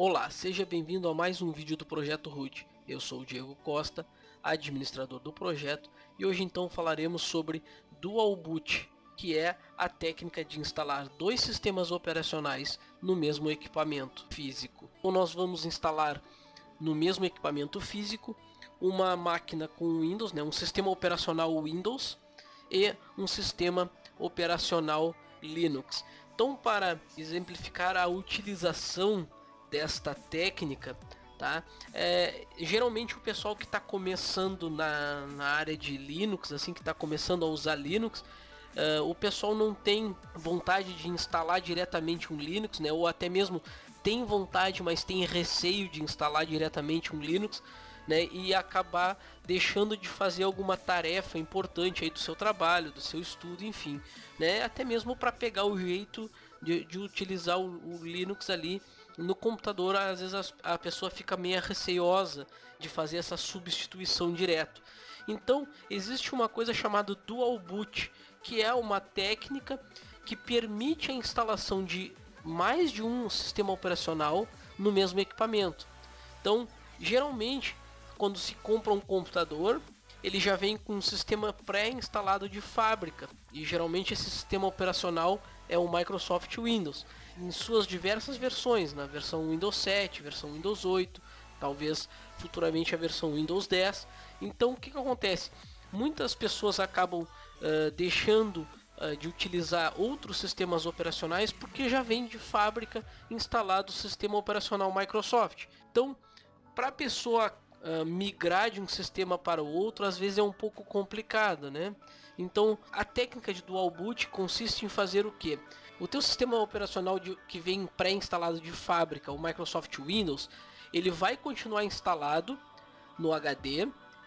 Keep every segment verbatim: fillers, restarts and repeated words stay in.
Olá, seja bem-vindo a mais um vídeo do Projeto root. Eu sou o Diego Costa, administrador do projeto, e hoje então falaremos sobre Dual Boot, que é a técnica de instalar dois sistemas operacionais no mesmo equipamento físico. Então nós vamos instalar no mesmo equipamento físico uma máquina com Windows, né, um sistema operacional Windows e um sistema operacional Linux. Então, para exemplificar a utilização desta técnica, tá? É, geralmente o pessoal que está começando na, na área de Linux, assim, que está começando a usar Linux, é, o pessoal não tem vontade de instalar diretamente um Linux, né? Ou até mesmo tem vontade, mas tem receio de instalar diretamente um Linux, né? E acabar deixando de fazer alguma tarefa importante aí do seu trabalho, do seu estudo, enfim, né? Até mesmo para pegar o jeito de, de utilizar o, o Linux ali no computador. Às vezes a, a pessoa fica meio receosa de fazer essa substituição direto. Então existe uma coisa chamada Dual Boot, que é uma técnica que permite a instalação de mais de um sistema operacional no mesmo equipamento. Então, geralmente, quando se compra um computador, ele já vem com um sistema pré-instalado de fábrica, e geralmente esse sistema operacional é o Microsoft Windows, em suas diversas versões, na versão Windows sete, versão Windows oito, talvez futuramente a versão Windows dez. Então o que, que acontece? Muitas pessoas acabam uh, deixando uh, de utilizar outros sistemas operacionais porque já vem de fábrica instalado o sistema operacional Microsoft. Então, para a pessoa Uh, migrar de um sistema para o outro, às vezes é um pouco complicado, né? Então a técnica de Dual Boot consiste em fazer o que? O teu sistema operacional de, que vem pré-instalado de fábrica, o Microsoft Windows, ele vai continuar instalado no H D,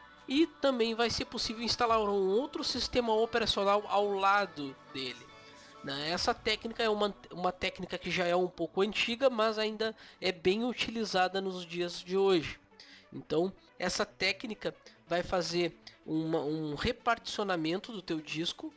e também vai ser possível instalar um outro sistema operacional ao lado dele. Essa técnica é uma, uma técnica que já é um pouco antiga, mas ainda é bem utilizada nos dias de hoje. Então, essa técnica vai fazer uma, um reparticionamento do teu disco,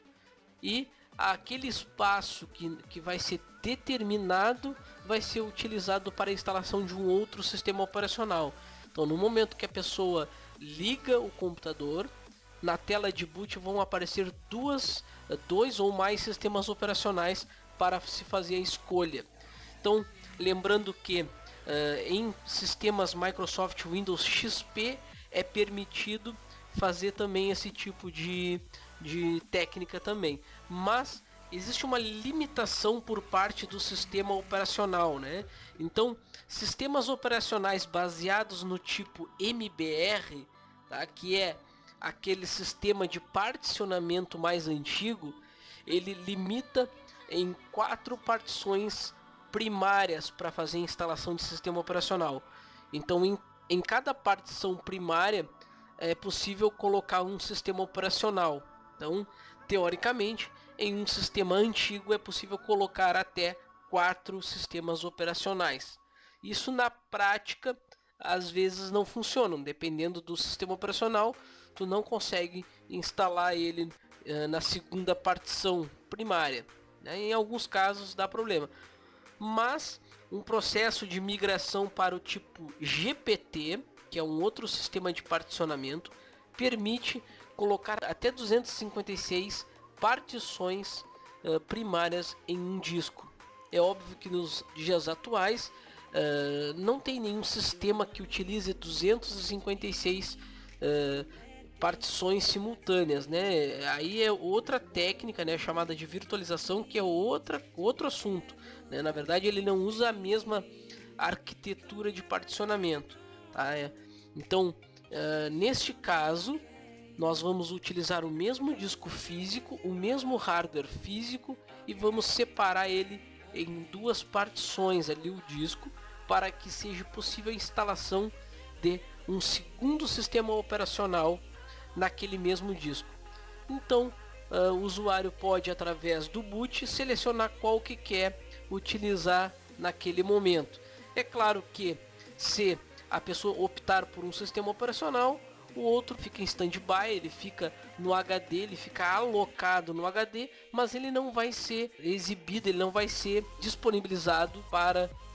e aquele espaço que, que vai ser determinado vai ser utilizado para a instalação de um outro sistema operacional. Então, no momento que a pessoa liga o computador, na tela de boot vão aparecer duas, dois ou mais sistemas operacionais para se fazer a escolha. Então, lembrando que Uh, em sistemas Microsoft Windows X P é permitido fazer também esse tipo de, de técnica também, mas existe uma limitação por parte do sistema operacional, né? Então, sistemas operacionais baseados no tipo M B R, tá? Que é aquele sistema de particionamento mais antigo, ele limita em quatro partições primárias para fazer a instalação de sistema operacional. Então, em, em cada partição primária é possível colocar um sistema operacional. Então, teoricamente, em um sistema antigo é possível colocar até quatro sistemas operacionais. Isso na prática às vezes não funciona, dependendo do sistema operacional, tu não consegue instalar ele uh, na segunda partição primária, né? Em alguns casos dá problema. Mas um processo de migração para o tipo G P T, que é um outro sistema de particionamento, permite colocar até duzentas e cinquenta e seis partições uh, primárias em um disco. É óbvio que nos dias atuais uh, não tem nenhum sistema que utilize duzentas e cinquenta e seis uh, partições simultâneas, né? Aí é outra técnica, né, chamada de virtualização, que é outra, outro assunto, né? Na verdade, ele não usa a mesma arquitetura de particionamento, tá? Então, uh, neste caso, nós vamos utilizar o mesmo disco físico, o mesmo hardware físico, e vamos separar ele em duas partições ali, o disco, para que seja possível a instalação de um segundo sistema operacional naquele mesmo disco. Então, uh, o usuário pode, através do boot, selecionar qual que quer utilizar naquele momento. É claro que se a pessoa optar por um sistema operacional, o outro fica em stand-by, ele fica no H D, ele fica alocado no H D, mas ele não vai ser exibido, ele não vai ser disponibilizado para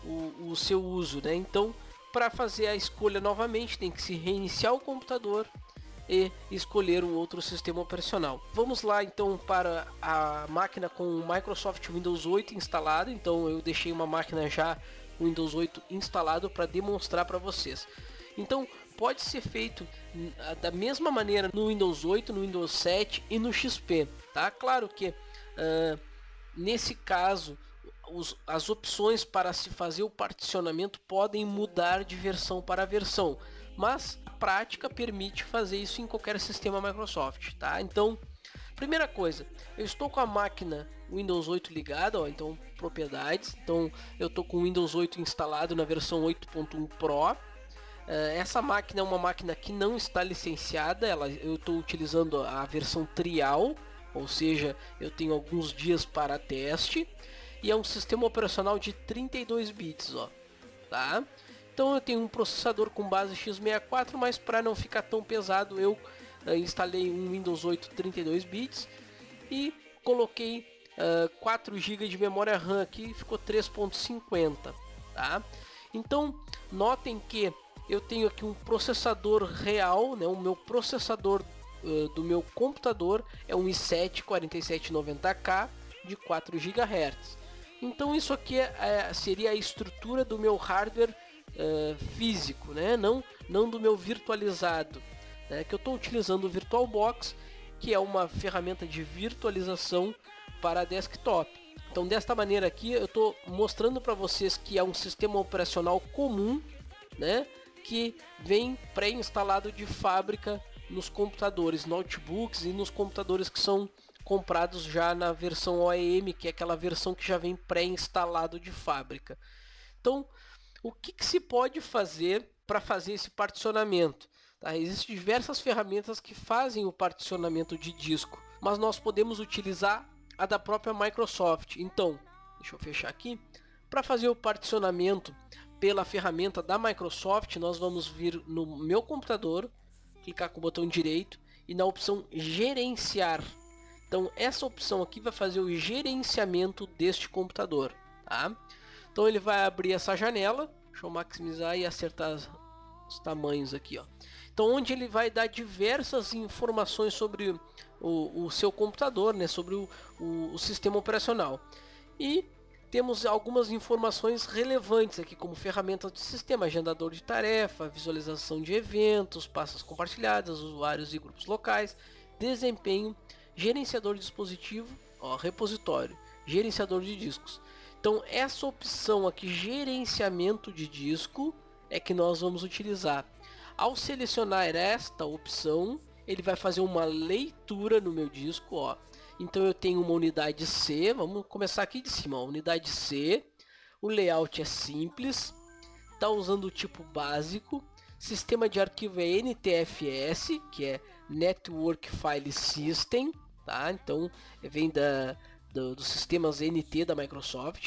o, o seu uso, né? Então, para fazer a escolha novamente, tem que se reiniciar o computador e escolher um outro sistema operacional. Vamos lá então para a máquina com o Microsoft Windows oito instalado. Então eu deixei uma máquina já Windows oito instalado para demonstrar para vocês. Então pode ser feito da mesma maneira no Windows oito, no Windows sete e no X P, tá? Claro que uh, nesse caso os, as opções para se fazer o particionamento podem mudar de versão para versão, mas a prática permite fazer isso em qualquer sistema Microsoft, tá? Então, primeira coisa, eu estou com a máquina Windows oito ligada, ó, então propriedades, então eu estou com o Windows oito instalado na versão oito ponto um Pro. Essa máquina é uma máquina que não está licenciada, ela, eu estou utilizando a versão trial, ou seja, eu tenho alguns dias para teste, e é um sistema operacional de trinta e dois bits, ó, tá? Então eu tenho um processador com base x sessenta e quatro, mas para não ficar tão pesado eu uh, instalei um Windows oito trinta e dois bits e coloquei uh, quatro gigas de memória RAM aqui, ficou três ponto cinquenta, tá? Então notem que eu tenho aqui um processador real, né? O meu processador uh, do meu computador é um i sete quarenta e sete noventa K de quatro gigahertz. Então isso aqui é, é, seria a estrutura do meu hardware uh, físico, né? Não, não do meu virtualizado, né? Que eu estou utilizando o VirtualBox, que é uma ferramenta de virtualização para desktop. Então desta maneira aqui eu estou mostrando para vocês que é um sistema operacional comum, né? Que vem pré-instalado de fábrica nos computadores, notebooks e nos computadores que são comprados já na versão O E M, que é aquela versão que já vem pré-instalado de fábrica. Então, o que, que se pode fazer para fazer esse particionamento? Tá? Existem diversas ferramentas que fazem o particionamento de disco, mas nós podemos utilizar a da própria Microsoft. Então, deixa eu fechar aqui. Para fazer o particionamento pela ferramenta da Microsoft, nós vamos vir no meu computador, clicar com o botão direito e na opção gerenciar. Então essa opção aqui vai fazer o gerenciamento deste computador, tá? Então ele vai abrir essa janela, deixa eu maximizar e acertar os tamanhos aqui, ó. Então onde ele vai dar diversas informações sobre o, o seu computador, né? Sobre o, o, o sistema operacional. E temos algumas informações relevantes aqui, como ferramentas de sistema, agendador de tarefa, visualização de eventos, pastas compartilhadas, usuários e grupos locais, desempenho, gerenciador de dispositivo, ó, repositório, gerenciador de discos. Então essa opção aqui, gerenciamento de disco, é que nós vamos utilizar. Ao selecionar esta opção, ele vai fazer uma leitura no meu disco, ó. Então eu tenho uma unidade C, vamos começar aqui de cima, ó, unidade C, o layout é simples, está usando o tipo básico, sistema de arquivo é N T F S, que é Network File System, tá? Então vem da, do, dos sistemas N T da Microsoft.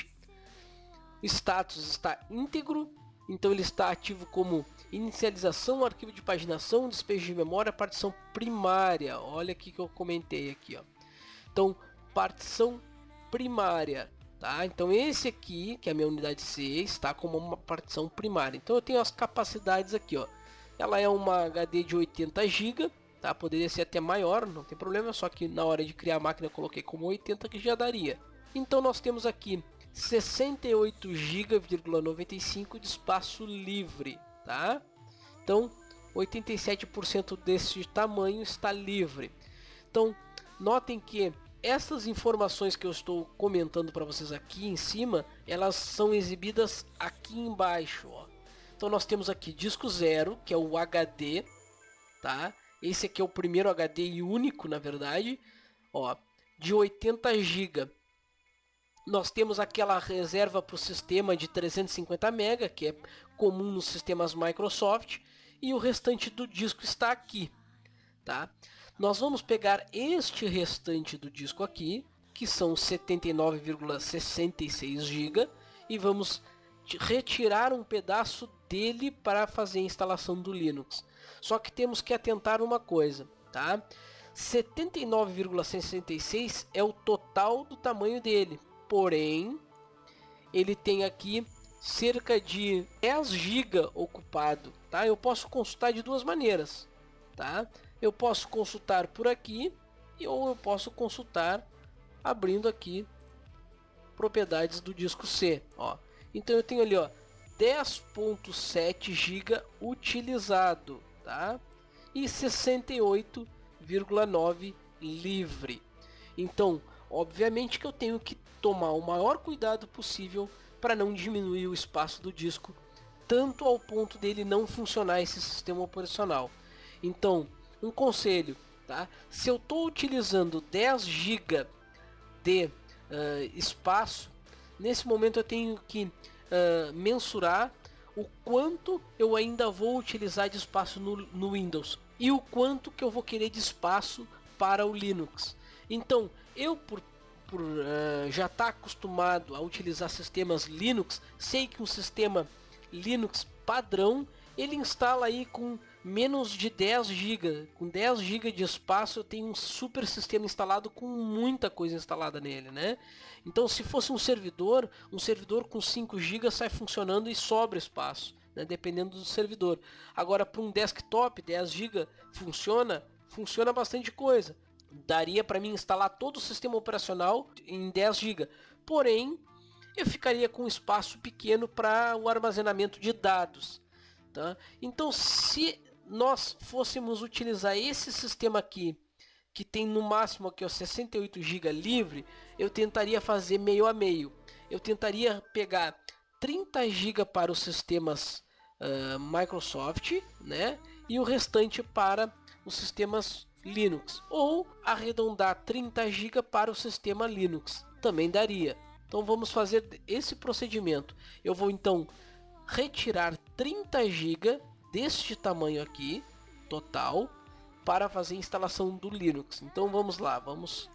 O status está íntegro, então ele está ativo como inicialização, arquivo de paginação, despejo de memória, partição primária. Olha aqui que eu comentei aqui, ó. Então, partição primária, tá? Então esse aqui, que é a minha unidade C, está como uma partição primária. Então eu tenho as capacidades aqui, ó. Ela é uma H D de oitenta gigas, tá? Poderia ser até maior, não tem problema, só que na hora de criar a máquina eu coloquei como oitenta, que já daria. Então nós temos aqui sessenta e oito gigas e noventa e cinco de espaço livre, tá? Então oitenta e sete por cento desse tamanho está livre. Então notem que essas informações que eu estou comentando para vocês aqui em cima, elas são exibidas aqui embaixo, ó. Então nós temos aqui disco zero, que é o H D, tá? Esse aqui é o primeiro H D e único, na verdade, ó, de oitenta gigas. Nós temos aquela reserva para o sistema de trezentos e cinquenta megas, que é comum nos sistemas Microsoft, e o restante do disco está aqui, tá? Nós vamos pegar este restante do disco aqui, que são setenta e nove vírgula sessenta e seis gigas, e vamos retirar um pedaço dele para fazer a instalação do Linux. Só que temos que atentar uma coisa, tá? setenta e nove vírgula sessenta e seis é o total do tamanho dele, porém ele tem aqui cerca de dez gigas ocupado, tá? Eu posso consultar de duas maneiras, tá? Eu posso consultar por aqui ou eu posso consultar abrindo aqui propriedades do disco C, ó. Então eu tenho ali, ó, dez vírgula sete gigas utilizado, tá? E sessenta e oito vírgula nove livre. Então, obviamente que eu tenho que tomar o maior cuidado possível para não diminuir o espaço do disco, tanto ao ponto dele não funcionar esse sistema operacional. Então, um conselho, tá? Se eu estou utilizando dez gigas de uh, espaço, nesse momento eu tenho que uh, mensurar o quanto eu ainda vou utilizar de espaço no, no Windows e o quanto que eu vou querer de espaço para o Linux. Então, eu por, por uh, já estar tá acostumado a utilizar sistemas Linux, sei que um sistema Linux padrão ele instala aí com menos de dez gigas, com dez gigas de espaço eu tenho um super sistema instalado com muita coisa instalada nele, né? Então se fosse um servidor, um servidor com cinco gigas sai funcionando e sobra espaço, né? Dependendo do servidor. Agora para um desktop dez gigas funciona, funciona bastante coisa. Daria para mim instalar todo o sistema operacional em dez gigas, porém eu ficaria com espaço pequeno para o armazenamento de dados. Tá? Então se nós fôssemos utilizar esse sistema aqui, que tem no máximo aqui ó, sessenta e oito gigas livre, eu tentaria fazer meio a meio. Eu tentaria pegar trinta gigas para os sistemas uh, Microsoft, né? E o restante para os sistemas Linux. Ou arredondar trinta gigas para o sistema Linux. Também daria. Então vamos fazer esse procedimento. Eu vou então retirar trinta gigas deste tamanho aqui, total, para fazer a instalação do Linux. Então vamos lá, vamos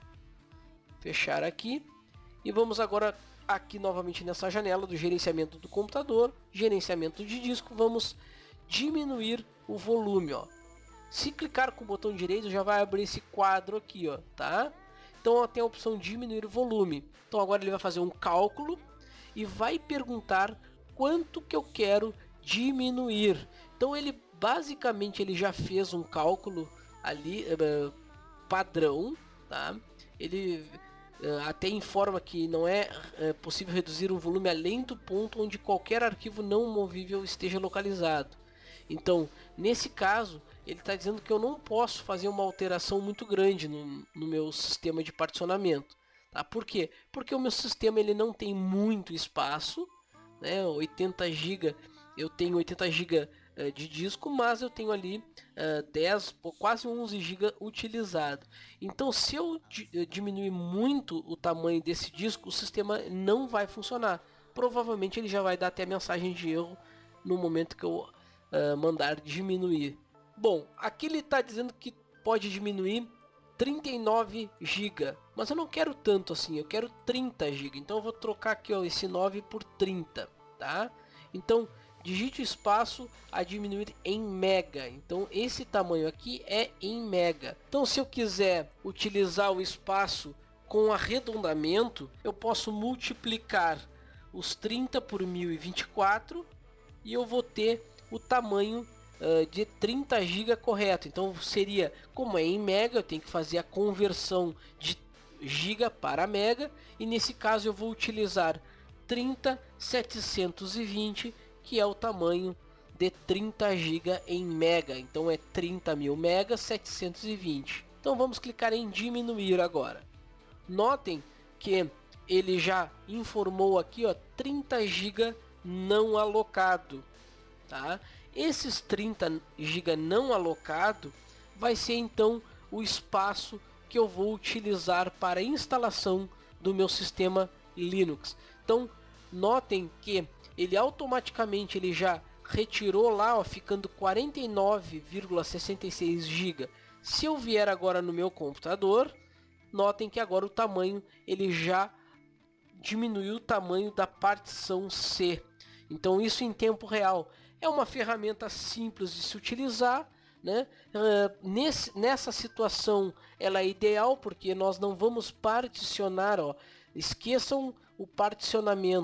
fechar aqui e vamos agora aqui novamente nessa janela do gerenciamento do computador, gerenciamento de disco, vamos diminuir o volume, ó. Se clicar com o botão direito já vai abrir esse quadro aqui, ó, tá? Então ó, tem a opção diminuir o volume. Então agora ele vai fazer um cálculo e vai perguntar quanto que eu quero diminuir. Então ele basicamente ele já fez um cálculo ali uh, padrão, tá? Ele uh, até informa que não é uh, possível reduzir um volume além do ponto onde qualquer arquivo não movível esteja localizado. Então nesse caso ele está dizendo que eu não posso fazer uma alteração muito grande no, no meu sistema de particionamento, tá? Por quê? Porque o meu sistema ele não tem muito espaço, né? oitenta gigas, eu tenho oitenta gigas uh, de disco, mas eu tenho ali uh, dez, quase onze gigas utilizado. Então se eu diminuir muito o tamanho desse disco, o sistema não vai funcionar. Provavelmente ele já vai dar até mensagem de erro no momento que eu uh, mandar diminuir. Bom, aqui ele está dizendo que pode diminuir trinta e nove gigas, mas eu não quero tanto assim, eu quero trinta gigas, então eu vou trocar aqui ó, esse nove por trinta, tá? Então digite o espaço a diminuir em mega, então esse tamanho aqui é em mega. Então se eu quiser utilizar o espaço com arredondamento, eu posso multiplicar os trinta por mil e vinte e quatro e eu vou ter o tamanho Uh, de trinta gigas correto. Então seria, como é em mega, eu tenho que fazer a conversão de giga para mega, e nesse caso eu vou utilizar trinta mil setecentos e vinte, que é o tamanho de trinta gigas em mega. Então é trinta mil megas setecentos e vinte. Então vamos clicar em diminuir agora. Notem que ele já informou aqui ó, trinta gigas não alocado, tá? Esses trinta gigas não alocado vai ser então o espaço que eu vou utilizar para a instalação do meu sistema Linux. Então notem que ele automaticamente ele já retirou lá, ó, ficando quarenta e nove vírgula sessenta e seis gigas. Se eu vier agora no meu computador, notem que agora o tamanho ele já diminuiu o tamanho da partição C. Então isso em tempo real. É uma ferramenta simples de se utilizar, né? Uh, nesse, nessa situação ela é ideal porque nós não vamos particionar, ó. Esqueçam o particionamento.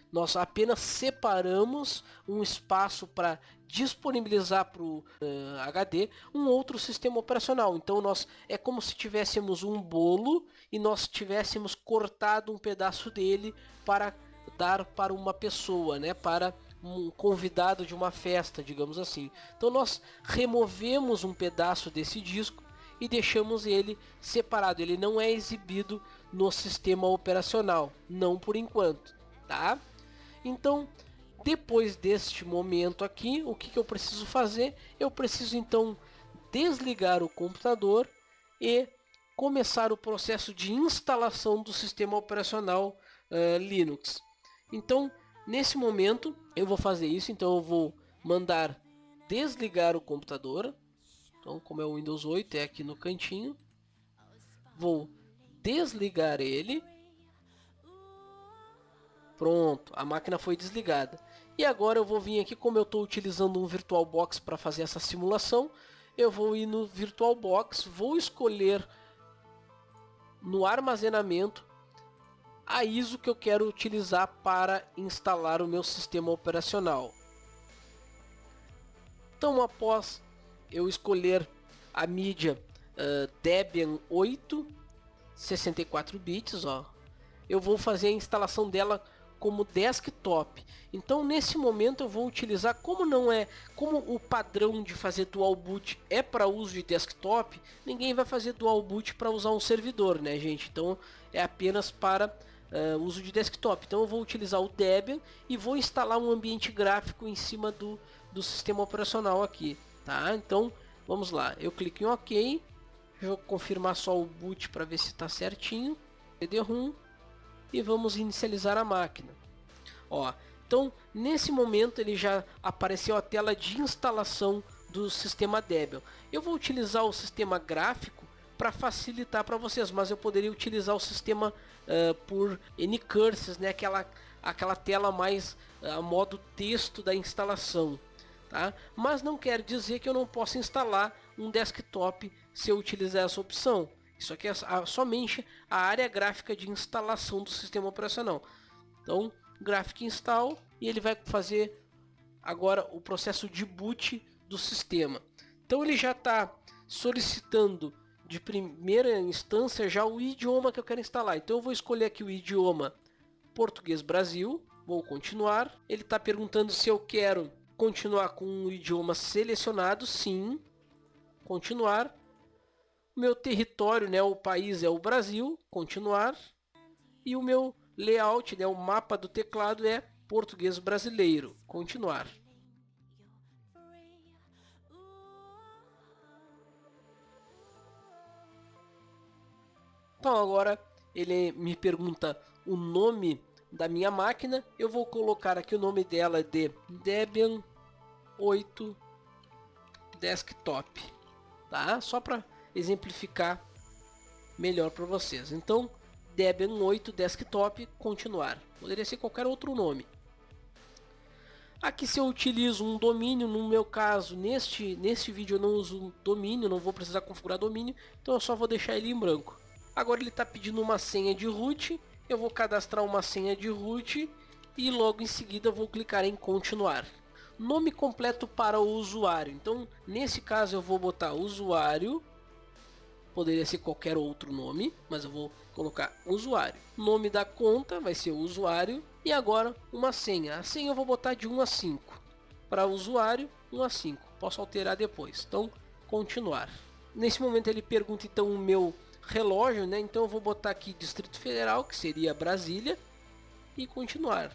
nós apenas separamos um espaço para disponibilizar para o uh, H D um outro sistema operacional. Então nós é como se tivéssemos um bolo e nós tivéssemos cortado um pedaço dele para dar para uma pessoa, né, para um convidado de uma festa, digamos assim. Então nós removemos um pedaço desse disco e deixamos ele separado. Ele não é exibido no sistema operacional, não por enquanto, tá? Então, depois deste momento aqui, o que, que eu preciso fazer? Eu preciso então desligar o computador e começar o processo de instalação do sistema operacional uh, Linux. Então, nesse momento, eu vou fazer isso. Então, eu vou mandar desligar o computador. Então, como é o Windows oito, é aqui no cantinho. Vou desligar ele. Pronto, a máquina foi desligada. E agora eu vou vir aqui, como eu estou utilizando um VirtualBox para fazer essa simulação, eu vou ir no VirtualBox, vou escolher no armazenamento a I S O que eu quero utilizar para instalar o meu sistema operacional. Então, após eu escolher a mídia uh, Debian oito, sessenta e quatro bits, ó, eu vou fazer a instalação dela como desktop. Então, nesse momento eu vou utilizar, como não é, como o padrão de fazer dual boot é para uso de desktop, ninguém vai fazer dual boot para usar um servidor, né, gente? Então, é apenas para uh, uso de desktop. Então, eu vou utilizar o Debian e vou instalar um ambiente gráfico em cima do, do sistema operacional aqui, tá? Então, vamos lá. Eu clico em OK. Vou confirmar só o boot para ver se está certinho. C D ROM. E vamos inicializar a máquina. Ó, então, nesse momento ele já apareceu a tela de instalação do sistema Debian. Eu vou utilizar o sistema gráfico para facilitar para vocês, mas eu poderia utilizar o sistema uh, por Ncurses, né? Aquela, aquela tela mais a uh, modo texto da instalação. Tá? Mas não quer dizer que eu não possa instalar um desktop se eu utilizar essa opção. Isso aqui é somente a área gráfica de instalação do sistema operacional. Então, Graphic Install, e ele vai fazer agora o processo de boot do sistema. Então, ele já está solicitando de primeira instância já o idioma que eu quero instalar. Então, eu vou escolher aqui o idioma Português Brasil, vou continuar. Ele está perguntando se eu quero continuar com o idioma selecionado, sim, continuar. Meu território, né, o país é o Brasil, continuar, e o meu layout, né, o mapa do teclado é português brasileiro, continuar. Então agora ele me pergunta o nome da minha máquina, eu vou colocar aqui o nome dela de Debian oito Desktop, tá? Só para exemplificar melhor para vocês. Então, Debian oito Desktop, continuar. Poderia ser qualquer outro nome. Aqui, se eu utilizo um domínio, no meu caso, neste, neste vídeo eu não uso domínio, não vou precisar configurar domínio, então eu só vou deixar ele em branco. Agora ele está pedindo uma senha de root, eu vou cadastrar uma senha de root e logo em seguida vou clicar em continuar. Nome completo para o usuário. Então, nesse caso eu vou botar usuário. Poderia ser qualquer outro nome, mas eu vou colocar usuário. Nome da conta vai ser o usuário. E agora uma senha. A senha eu vou botar de um a cinco. Para usuário, um a cinco. Posso alterar depois. Então, continuar. Nesse momento ele pergunta então o meu relógio, né? Então eu vou botar aqui Distrito Federal, que seria Brasília. E continuar.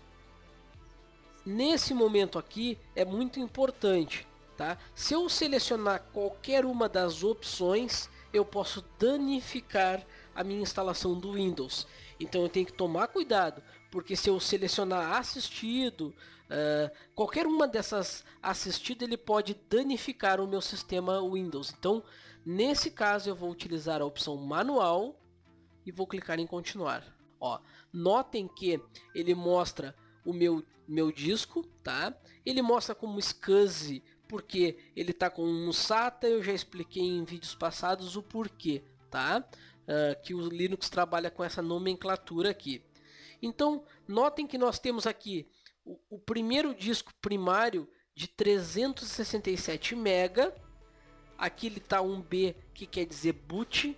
Nesse momento aqui é muito importante, tá? Se eu selecionar qualquer uma das opções, eu posso danificar a minha instalação do Windows. Então eu tenho que tomar cuidado, porque se eu selecionar assistido, uh, qualquer uma dessas assistido, ele pode danificar o meu sistema Windows. Então, nesse caso, eu vou utilizar a opção manual e vou clicar em continuar. Ó, notem que ele mostra o meu, meu disco, tá? Ele mostra como SCSI, porque ele está com um SATA, eu já expliquei em vídeos passados o porquê, tá? Uh, que o Linux trabalha com essa nomenclatura aqui. Então, notem que nós temos aqui o, o primeiro disco primário de trezentos e sessenta e sete mega. Aqui ele está um B, que quer dizer boot,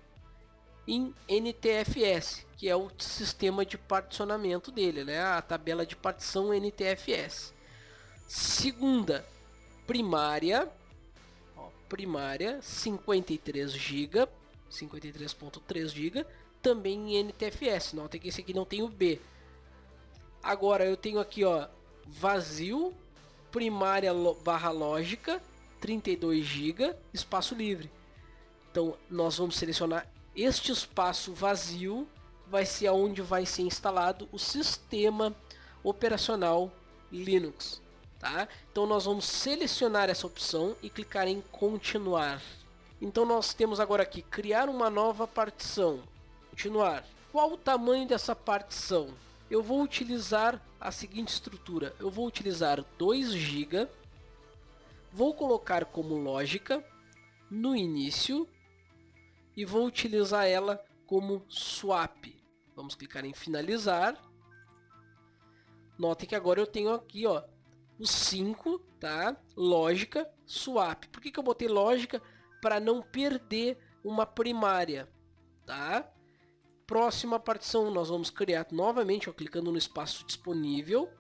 em N T F S, que é o sistema de particionamento dele, né? A tabela de partição N T F S. Segunda primária, ó, primária cinquenta e três gigas, cinquenta e três ponto três gigas, também em N T F S. Nota que esse aqui não tem o B. Agora eu tenho aqui, ó, vazio, primária barra lógica, trinta e dois gigas, espaço livre. Então nós vamos selecionar este espaço vazio, vai ser aonde vai ser instalado o sistema operacional Linux, tá? Então nós vamos selecionar essa opção e clicar em continuar. Então nós temos agora aqui criar uma nova partição, continuar. Qual o tamanho dessa partição? Eu vou utilizar a seguinte estrutura, eu vou utilizar dois gigas, vou colocar como lógica no início e vou utilizar ela como swap. Vamos clicar em finalizar. Notem que agora eu tenho aqui, ó, os cinco, tá? Lógica, swap. Por que que eu botei lógica? Para não perder uma primária, tá? Próxima partição nós vamos criar novamente, ó, clicando no espaço disponível,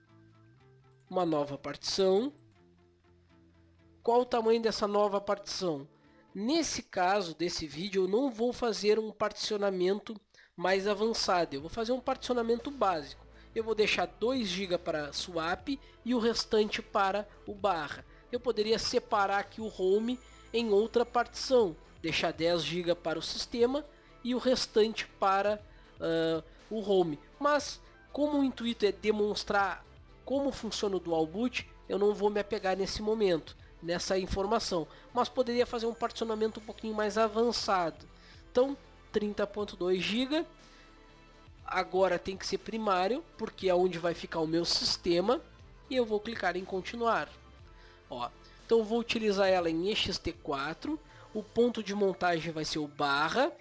uma nova partição. Qual o tamanho dessa nova partição? Nesse caso desse vídeo eu não vou fazer um particionamento mais avançado, eu vou fazer um particionamento básico. Eu vou deixar dois gigas para swap e o restante para o barra. Eu poderia separar aqui o home em outra partição, deixar dez gigas para o sistema e o restante para uh, o home. Mas como o intuito é demonstrar como funciona o Dual Boot, eu não vou me apegar nesse momento nessa informação, mas poderia fazer um particionamento um pouquinho mais avançado. Então trinta ponto dois gigas, agora tem que ser primário, porque é onde vai ficar o meu sistema, e eu vou clicar em continuar. Ó, então eu vou utilizar ela em E X T quatro, o ponto de montagem vai ser o barra,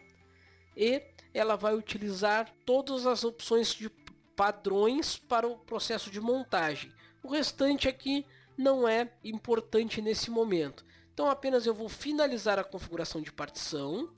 e ela vai utilizar todas as opções de padrões para o processo de montagem. O restante aqui não é importante nesse momento. Então apenas eu vou finalizar a configuração de partição.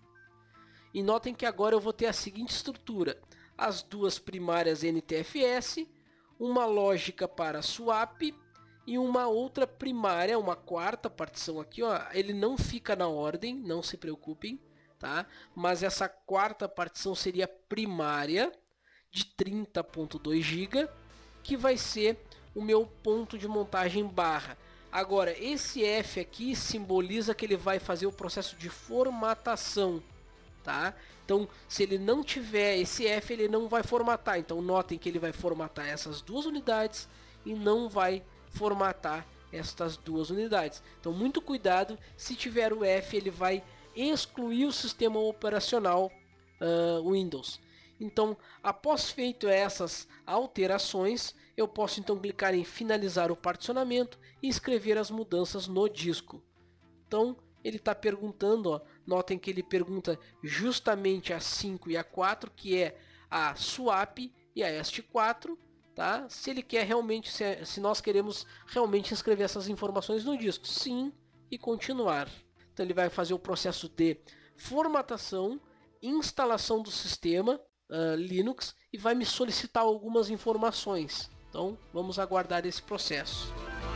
E notem que agora eu vou ter a seguinte estrutura. As duas primárias N T F S, uma lógica para swap e uma outra primária, uma quarta partição aqui, ó. Ele não fica na ordem, não se preocupem, tá? Mas essa quarta partição seria primária de trinta ponto dois gigas, que vai ser o meu ponto de montagem barra. Agora esse F aqui simboliza que ele vai fazer o processo de formatação, tá? Então se ele não tiver esse F, ele não vai formatar. Então notem que ele vai formatar essas duas unidades e não vai formatar estas duas unidades. Então muito cuidado, se tiver o F ele vai excluir o sistema operacional uh, Windows. Então após feito essas alterações, eu posso então clicar em finalizar o particionamento e escrever as mudanças no disco. Então ele está perguntando, ó, notem que ele pergunta justamente a cinco e a quatro, que é a swap e a est quatro, tá? Se ele quer realmente, se, se nós queremos realmente escrever essas informações no disco, sim, e continuar. Então ele vai fazer o processo de formatação, instalação do sistema uh, Linux e vai me solicitar algumas informações. Então vamos aguardar esse processo.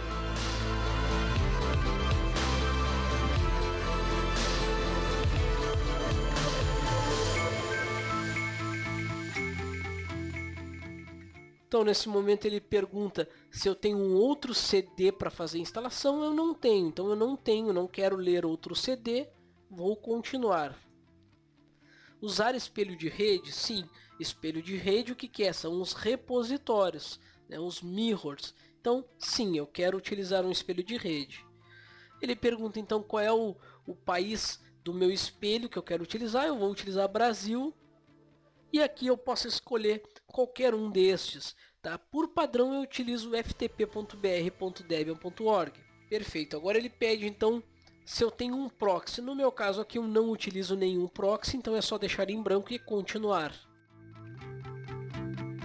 Então nesse momento ele pergunta se eu tenho um outro C D para fazer a instalação. Eu não tenho, então eu não tenho, não quero ler outro C D, vou continuar. Usar espelho de rede? Sim, espelho de rede o que, que é? São os repositórios, né, os mirrors. Então sim, eu quero utilizar um espelho de rede. Ele pergunta então qual é o, o país do meu espelho que eu quero utilizar. Eu vou utilizar Brasil. E aqui eu posso escolher qualquer um destes, tá? Por padrão eu utilizo f t p ponto b r ponto debian ponto org. Perfeito. Agora ele pede então se eu tenho um proxy. No meu caso aqui eu não utilizo nenhum proxy, então é só deixar em branco e continuar.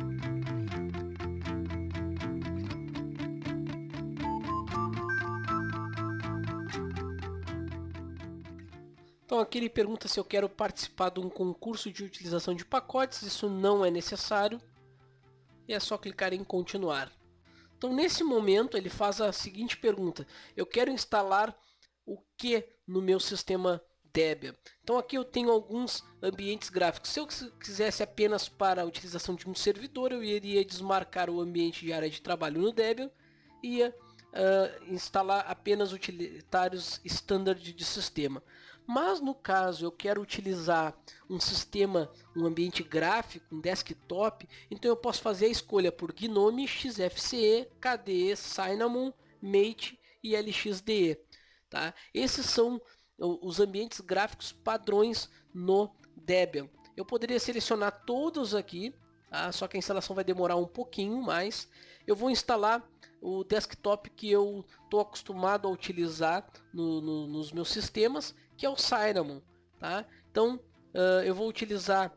Então aqui ele pergunta se eu quero participar de um concurso de utilização de pacotes. Isso não é necessário. E é só clicar em continuar. Então nesse momento ele faz a seguinte pergunta: eu quero instalar o que no meu sistema Debian? Então aqui eu tenho alguns ambientes gráficos. Se eu quisesse apenas para a utilização de um servidor, eu iria desmarcar o ambiente de área de trabalho no Debian e ia uh, instalar apenas utilitários standard de sistema. Mas no caso eu quero utilizar um sistema, um ambiente gráfico, um desktop, então eu posso fazer a escolha por Gnome, X F C E, K D E, Cinnamon, Mate e L X D E. Tá? Esses são os ambientes gráficos padrões no Debian. Eu poderia selecionar todos aqui, tá? Só que a instalação vai demorar um pouquinho mais. Eu vou instalar o desktop que eu estou acostumado a utilizar no, no, nos meus sistemas, que é o Cinnamon. Tá? Então uh, eu vou utilizar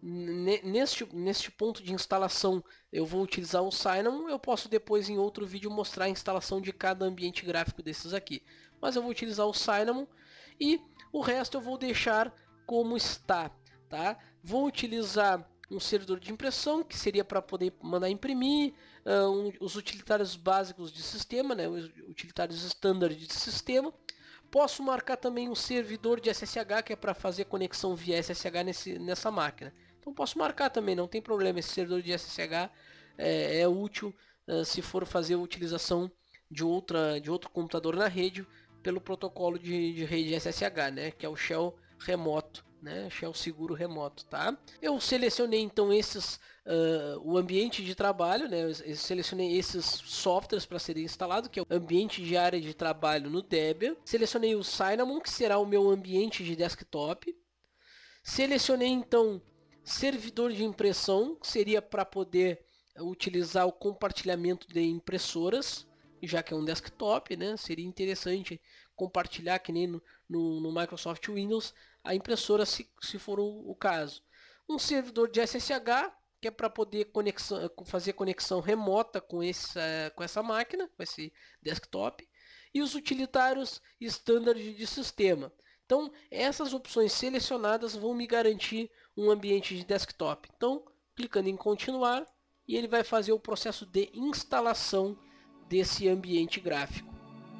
neste, neste ponto de instalação, eu vou utilizar o Cinnamon. Eu posso depois em outro vídeo mostrar a instalação de cada ambiente gráfico desses aqui. Mas eu vou utilizar o Cinnamon e o resto eu vou deixar como está. Tá? Vou utilizar um servidor de impressão, que seria para poder mandar imprimir, uh, um, os utilitários básicos de sistema, né, os utilitários standard de sistema. Posso marcar também um servidor de S S H, que é para fazer conexão via S S H nesse, nessa máquina. Então posso marcar também, não tem problema, esse servidor de S S H é, é útil uh, se for fazer a utilização de, outra, de outro computador na rede pelo protocolo de, de rede S S H, né, que é o shell remoto. Né, shell seguro remoto, tá? Eu selecionei então esses, uh, o ambiente de trabalho, né? Eu selecionei esses softwares para serem instalados, que é o ambiente de área de trabalho no Debian. Selecionei o Cinnamon, que será o meu ambiente de desktop. Selecionei então servidor de impressão, que seria para poder utilizar o compartilhamento de impressoras, já que é um desktop, né? Seria interessante compartilhar, que nem no, no, no Microsoft Windows, a impressora, se, se for o, o caso. Um servidor de S S H, que é para poder conexão, fazer conexão remota com, esse, uh, com essa máquina, com esse desktop. E os utilitários standard de sistema. Então, essas opções selecionadas vão me garantir um ambiente de desktop. Então, clicando em continuar, e ele vai fazer o processo de instalação desse ambiente gráfico.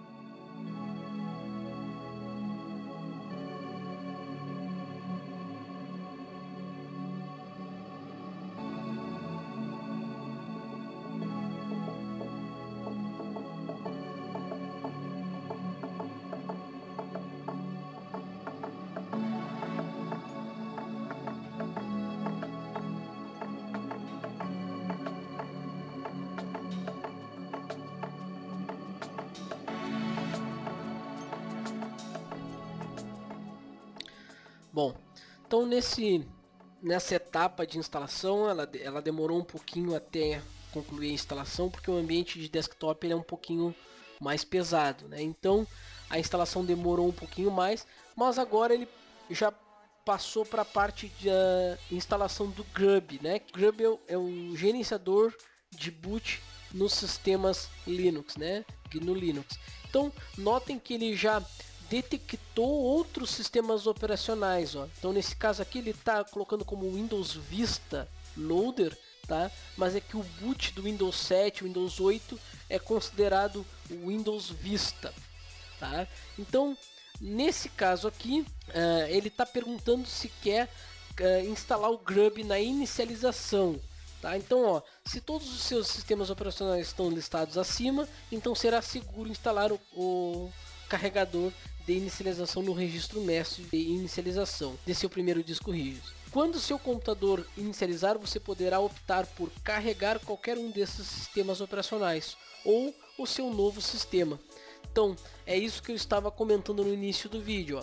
Bom, então nesse, nessa etapa de instalação, ela, ela demorou um pouquinho até concluir a instalação, porque o ambiente de desktop ele é um pouquinho mais pesado, né? Então a instalação demorou um pouquinho mais, mas agora ele já passou para a parte de uh, instalação do Grub, né? Grub é o, é o gerenciador de boot nos sistemas Linux, né? No Linux. Então notem que ele já detectou outros sistemas operacionais, ó. Então nesse caso aqui ele está colocando como Windows Vista Loader, tá? Mas é que o boot do Windows sete, Windows oito é considerado o Windows Vista, tá? Então nesse caso aqui uh, ele está perguntando se quer uh, instalar o Grub na inicialização, tá? Então, ó, se todos os seus sistemas operacionais estão listados acima, então será seguro instalar o, o carregador de inicialização no registro mestre de inicialização de seu primeiro disco rígido. Quando seu computador inicializar, você poderá optar por carregar qualquer um desses sistemas operacionais ou o seu novo sistema. Então, é isso que eu estava comentando no início do vídeo, ó.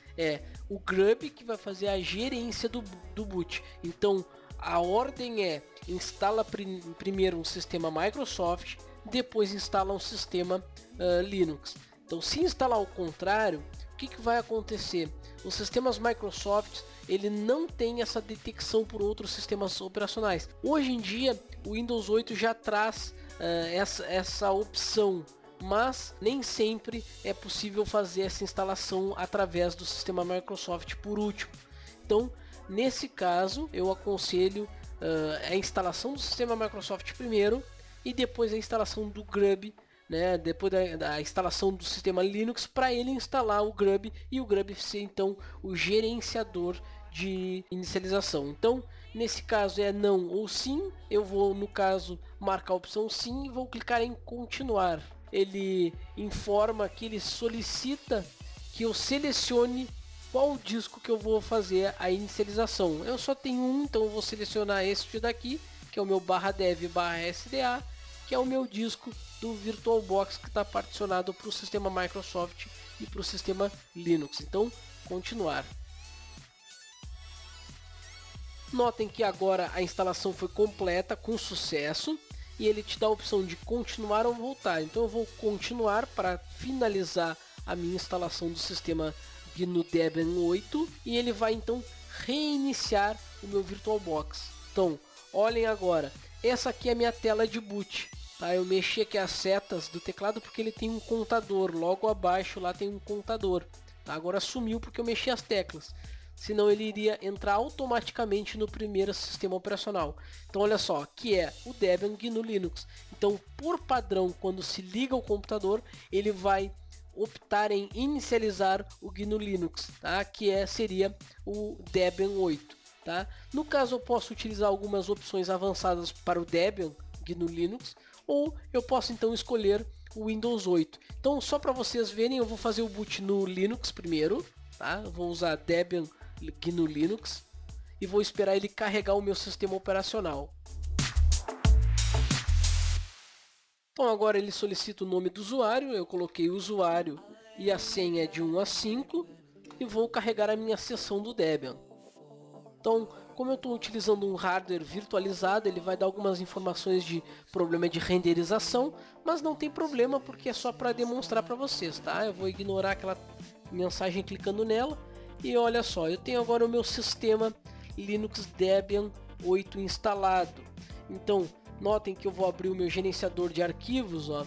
É o Grub que vai fazer a gerência do, do boot. Então, a ordem é: instala prim, primeiro um sistema Microsoft, depois instala um sistema uh, Linux. Então, se instalar o contrário, o que, que vai acontecer? Os sistemas Microsoft ele não tem essa detecção por outros sistemas operacionais. Hoje em dia, o Windows oito já traz uh, essa, essa opção mas nem sempre é possível fazer essa instalação através do sistema Microsoft por último. Então, nesse caso, eu aconselho uh, a instalação do sistema Microsoft primeiro e depois a instalação do Grub, né, depois da, da instalação do sistema Linux, para ele instalar o Grub e o Grub ser então o gerenciador de inicialização. Então, nesse caso é não ou sim. Eu vou, no caso, marcar a opção sim e vou clicar em continuar. Ele informa que ele solicita que eu selecione qual disco que eu vou fazer a inicialização. Eu só tenho um, então eu vou selecionar este daqui, que é o meu barra dev barra sda, que é o meu disco do VirtualBox que está particionado para o sistema Microsoft e para o sistema Linux. Então, continuar. Notem que agora a instalação foi completa com sucesso e ele te dá a opção de continuar ou voltar. Então eu vou continuar para finalizar a minha instalação do sistema G N U Debian oito e ele vai então reiniciar o meu VirtualBox. Então, olhem agora, essa aqui é a minha tela de boot. Tá? Eu mexi aqui as setas do teclado porque ele tem um contador, logo abaixo lá tem um contador. Tá? Agora sumiu porque eu mexi as teclas. Senão ele iria entrar automaticamente no primeiro sistema operacional. Então olha só, que é o Debian G N U Linux. Então por padrão, quando se liga ao computador, ele vai optar em inicializar o G N U Linux, tá? Que é, seria o Debian oito. Tá? No caso eu posso utilizar algumas opções avançadas para o Debian G N U Linux, ou eu posso então escolher o Windows oito. Então só para vocês verem, eu vou fazer o boot no Linux primeiro. Tá? Eu vou usar Debian G N U Linux e vou esperar ele carregar o meu sistema operacional. Então agora ele solicita o nome do usuário, eu coloquei o usuário e a senha de um a cinco e vou carregar a minha sessão do Debian. Então, como eu estou utilizando um hardware virtualizado, ele vai dar algumas informações de problema de renderização, mas não tem problema porque é só para demonstrar para vocês, tá? Eu vou ignorar aquela mensagem clicando nela. E olha só, eu tenho agora o meu sistema Linux Debian oito instalado. Então, notem que eu vou abrir o meu gerenciador de arquivos, ó,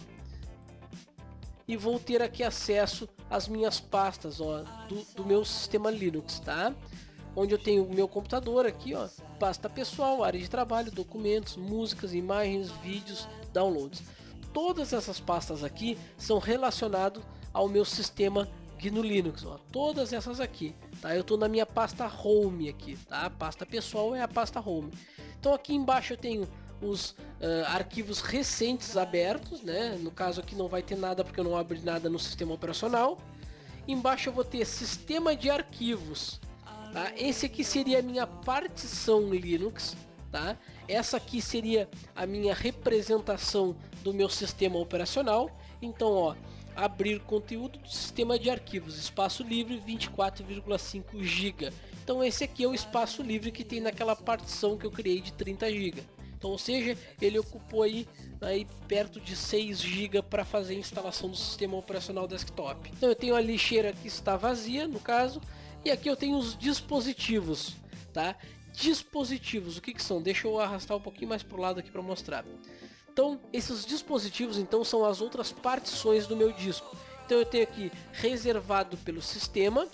e vou ter aqui acesso às minhas pastas, ó, do, do meu sistema Linux, tá? Onde eu tenho o meu computador aqui, ó, pasta pessoal, área de trabalho, documentos, músicas, imagens, vídeos, downloads. Todas essas pastas aqui são relacionadas ao meu sistema G N U Linux, ó, todas essas aqui, tá? Eu estou na minha pasta Home aqui, tá? A pasta pessoal é a pasta Home. Então aqui embaixo eu tenho os uh, arquivos recentes abertos, né? No caso aqui não vai ter nada porque eu não abri nada no sistema operacional. Embaixo eu vou ter sistema de arquivos, tá? Esse aqui seria a minha partição Linux, tá? Essa aqui seria a minha representação do meu sistema operacional. Então, ó, abrir conteúdo do sistema de arquivos, espaço livre vinte e quatro vírgula cinco gigas. Então esse aqui é o espaço livre que tem naquela partição que eu criei de trinta gigas. Então, ou seja, ele ocupou aí, aí perto de seis gigas para fazer a instalação do sistema operacional desktop. Então eu tenho a lixeira que está vazia, no caso, e aqui eu tenho os dispositivos, tá? Dispositivos, o que que são? Deixa eu arrastar um pouquinho mais para o lado aqui para mostrar. Então, esses dispositivos então são as outras partições do meu disco. Então eu tenho aqui reservado pelo sistema,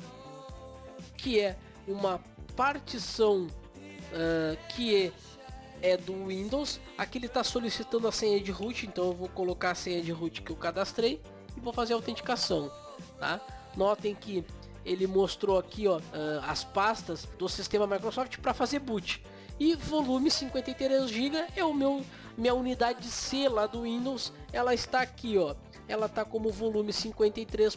que é uma partição uh, que é, é do Windows. Aqui ele está solicitando a senha de root, então eu vou colocar a senha de root que eu cadastrei e vou fazer a autenticação, tá? Notem que ele mostrou aqui, ó, uh, as pastas do sistema Microsoft para fazer boot. E volume cinquenta e três gigas é o meu minha unidade C lá do Windows, ela está aqui, ó. Ela tá como volume cinquenta e três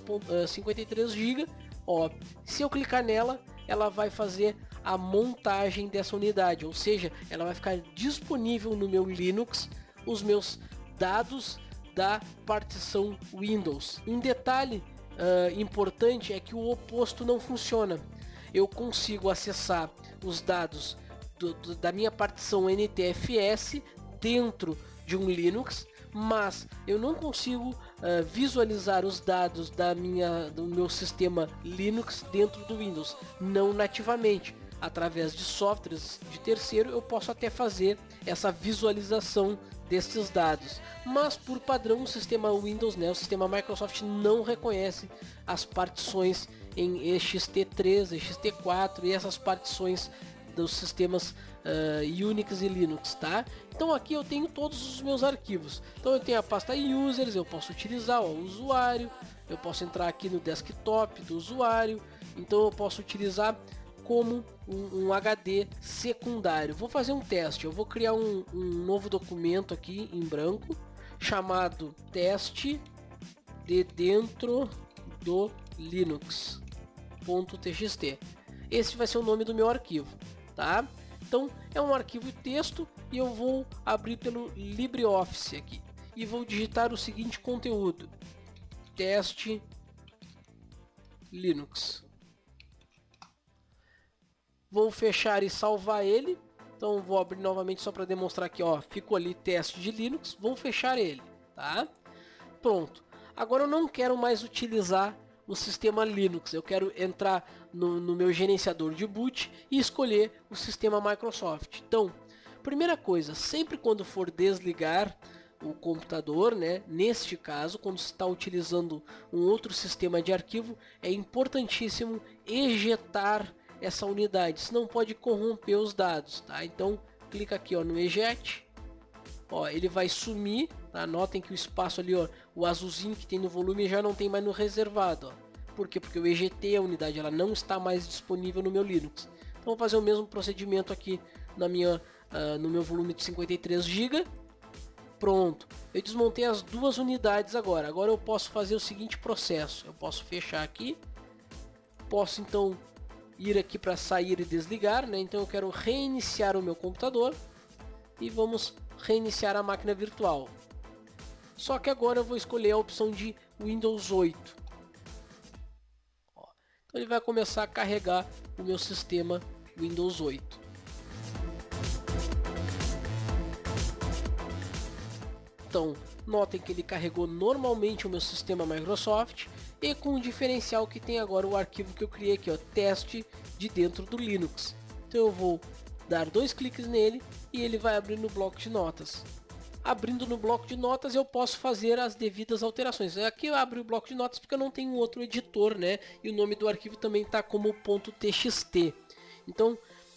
gigas, ó. Se eu clicar nela, ela vai fazer a montagem dessa unidade, ou seja, ela vai ficar disponível no meu Linux os meus dados da partição Windows. Um detalhe uh, importante é que o oposto não funciona. Eu consigo acessar os dados do, do, da minha partição N T F S dentro de um Linux, mas eu não consigo uh, visualizar os dados da minha, do meu sistema Linux dentro do Windows, não nativamente. através de softwares de terceiro, eu posso até fazer essa visualização desses dados, mas por padrão o sistema Windows, né, o sistema Microsoft não reconhece as partições em E X T três, E X T quatro e essas partições dos sistemas uh, Unix e Linux, tá? Então aqui eu tenho todos os meus arquivos. Então eu tenho a pasta users, eu posso utilizar o usuário, eu posso entrar aqui no desktop do usuário, então eu posso utilizar como um, um H D secundário. Vou fazer um teste, eu vou criar um, um novo documento aqui em branco, chamado teste de dentro do linux.txt. Esse vai ser o nome do meu arquivo, tá? Então é um arquivo de texto e eu vou abrir pelo LibreOffice aqui e vou digitar o seguinte conteúdo: teste Linux. Vou fechar e salvar ele. Então vou abrir novamente só para demonstrar aqui, ó, ficou ali teste de Linux. Vou fechar ele, tá? Pronto. Agora eu não quero mais utilizar o sistema Linux, eu quero entrar no, no meu gerenciador de boot e escolher o sistema Microsoft. Então, primeira coisa, sempre quando for desligar o computador, né, neste caso, quando você está utilizando um outro sistema de arquivo, é importantíssimo ejetar essa unidade, senão pode corromper os dados, tá? Então, clica aqui, ó, no eject. Ó, ele vai sumir, tá? Notem que o espaço ali, ó, o azulzinho que tem no volume já não tem mais no reservado, ó. Por quê? Porque eu ejetei a unidade, ela não está mais disponível no meu Linux. Então vou fazer o mesmo procedimento aqui na minha, uh, no meu volume de cinquenta e três gigas. Pronto, eu desmontei as duas unidades agora. Agora eu posso fazer o seguinte processo, eu posso fechar aqui, posso então ir aqui para sair e desligar, né? Então eu quero reiniciar o meu computador e vamos reiniciar a máquina virtual. Só que agora eu vou escolher a opção de Windows oito. Ó, então ele vai começar a carregar o meu sistema Windows oito. Então, notem que ele carregou normalmente o meu sistema Microsoft e com o diferencial que tem agora o arquivo que eu criei aqui, ó, teste de dentro do Linux. Então eu vou dar dois cliques nele e ele vai abrir no bloco de notas. Abrindo no bloco de notas eu posso fazer as devidas alterações. Aqui eu abro o bloco de notas porque eu não tenho outro editor, né? E o nome do arquivo também está como .txt. Então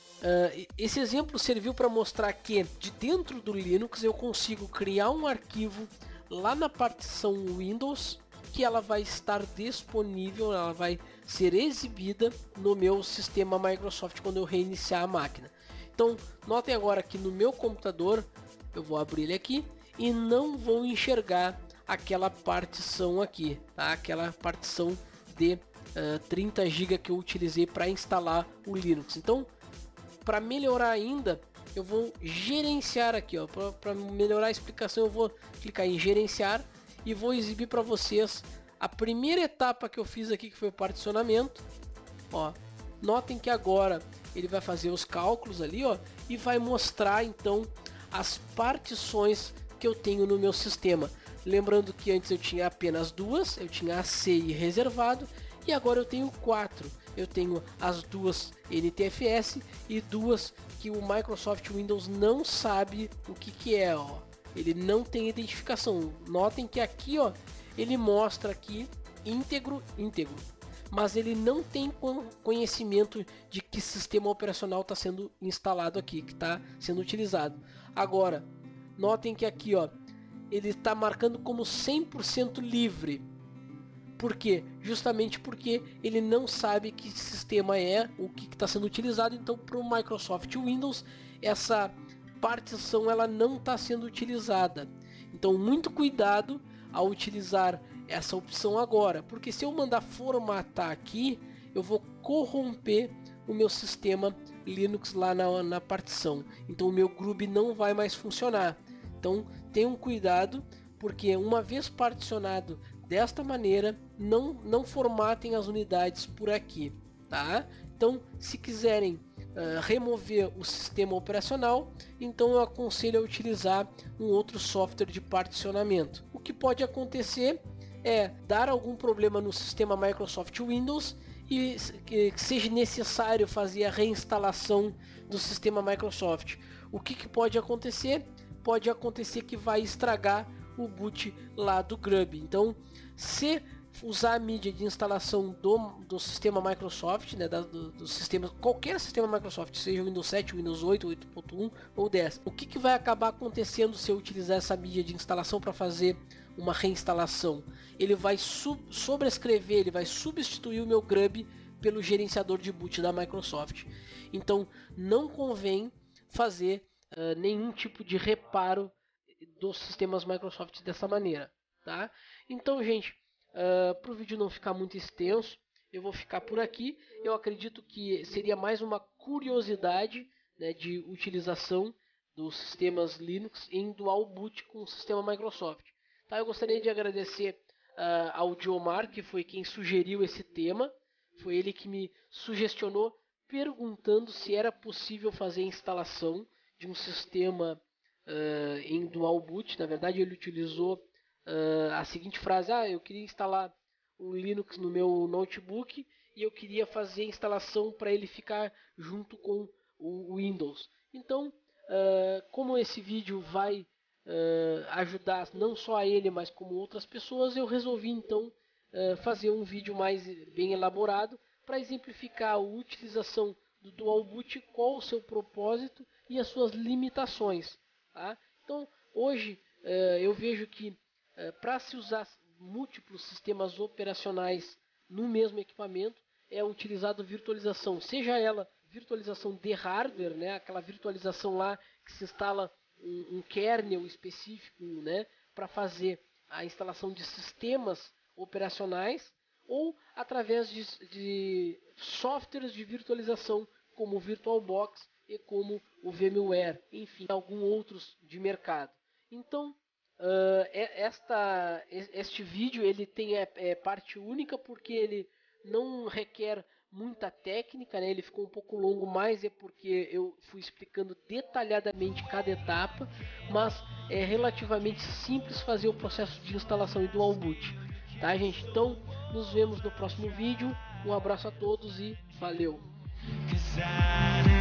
uh, esse exemplo serviu para mostrar que de dentro do Linux eu consigo criar um arquivo lá na partição Windows, que ela vai estar disponível, ela vai ser exibida no meu sistema Microsoft quando eu reiniciar a máquina. Então, notem agora que no meu computador, eu vou abrir ele aqui e não vou enxergar aquela partição aqui, tá? Aquela partição de uh, trinta gigas que eu utilizei para instalar o Linux. Então, para melhorar ainda, eu vou gerenciar aqui, ó, para melhorar a explicação, eu vou clicar em gerenciar e vou exibir para vocês a primeira etapa que eu fiz aqui, que foi o particionamento. Ó, notem que agora ele vai fazer os cálculos ali, ó, e vai mostrar então as partições que eu tenho no meu sistema. Lembrando que antes eu tinha apenas duas, eu tinha a C I reservado e agora eu tenho quatro. Eu tenho as duas N T F S e duas que o Microsoft Windows não sabe o que que é, ó. Ele não tem identificação. Notem que aqui, ó, ele mostra aqui íntegro, íntegro, mas ele não tem conhecimento de que sistema operacional está sendo instalado aqui, que está sendo utilizado. Agora, notem que aqui, ó, ele está marcando como cem por cento livre. Por quê? Justamente porque ele não sabe que sistema é, o que está sendo utilizado. Então, para o Microsoft Windows, essa partição ela não está sendo utilizada. Então, muito cuidado ao utilizar essa opção agora, porque se eu mandar formatar aqui, eu vou corromper o meu sistema Linux lá na, na partição. Então, o meu Grub não vai mais funcionar. Então, tenham cuidado, porque uma vez particionado desta maneira, não, não formatem as unidades por aqui, tá? Então, se quiserem uh, remover o sistema operacional, então eu aconselho a utilizar um outro software de particionamento. O que pode acontecer é dar algum problema no sistema Microsoft Windows e que seja necessário fazer a reinstalação do sistema Microsoft. O que, que pode acontecer? Pode acontecer que vai estragar o boot lá do Grub. Então, se usar a mídia de instalação do, do sistema Microsoft, né, da, do, do sistema, qualquer sistema Microsoft, seja o Windows sete, Windows oito, oito ponto um ou dez, o que, que vai acabar acontecendo se eu utilizar essa mídia de instalação para fazer uma reinstalação? Ele vai sub, sobrescrever, ele vai substituir o meu Grub pelo gerenciador de boot da Microsoft. Então não convém fazer uh, nenhum tipo de reparo dos sistemas Microsoft dessa maneira, tá? Então, gente, uh, para o vídeo não ficar muito extenso, eu vou ficar por aqui. Eu acredito que seria mais uma curiosidade, né, de utilização dos sistemas Linux em dual boot com o sistema Microsoft. Tá, eu gostaria de agradecer uh, ao Diomar, que foi quem sugeriu esse tema. Foi ele que me sugestionou, perguntando se era possível fazer a instalação de um sistema uh, em dual boot. Na verdade, ele utilizou uh, a seguinte frase: ah, eu queria instalar o Linux no meu notebook e eu queria fazer a instalação para ele ficar junto com o Windows. Então, uh, como esse vídeo vai Uh, ajudar não só a ele, mas como outras pessoas, eu resolvi então uh, fazer um vídeo mais bem elaborado para exemplificar a utilização do dual boot, qual o seu propósito e as suas limitações, tá? Então hoje uh, eu vejo que uh, para se usar múltiplos sistemas operacionais no mesmo equipamento é utilizado virtualização, seja ela virtualização de hardware, né, aquela virtualização lá que se instala Um, um kernel específico, né, para fazer a instalação de sistemas operacionais, ou através de, de softwares de virtualização como o VirtualBox e como o VMware, enfim, alguns outros de mercado. Então, uh, esta, este vídeo ele tem é, é parte única porque ele não requer muita técnica, né? Ele ficou um pouco longo, mas é porque eu fui explicando detalhadamente cada etapa, mas é relativamente simples fazer o processo de instalação e dual boot, tá, gente? Então, nos vemos no próximo vídeo. Um abraço a todos e valeu!